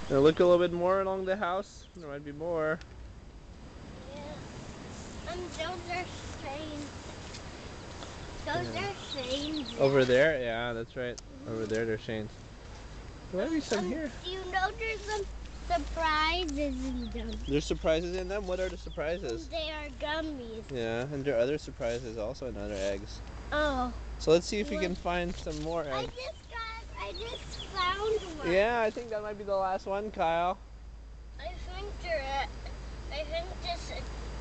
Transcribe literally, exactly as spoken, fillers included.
Now look a little bit more along the house. There might be more. Yeah. And those are chains. Those Yeah. are chains. Over Yeah. there? Yeah, that's right. Mm-hmm. Over there, there's Shane's. There might Um, be some um, here. do you know there's some surprises in them? There's surprises in them? What are the Um, surprises? they are gummies. Yeah, and there are other surprises also in other eggs. Oh. So let's see if we What? can find some more I eggs. just got, I just found one. Yeah, I think that might be the last one, Kyle. I think there, I think this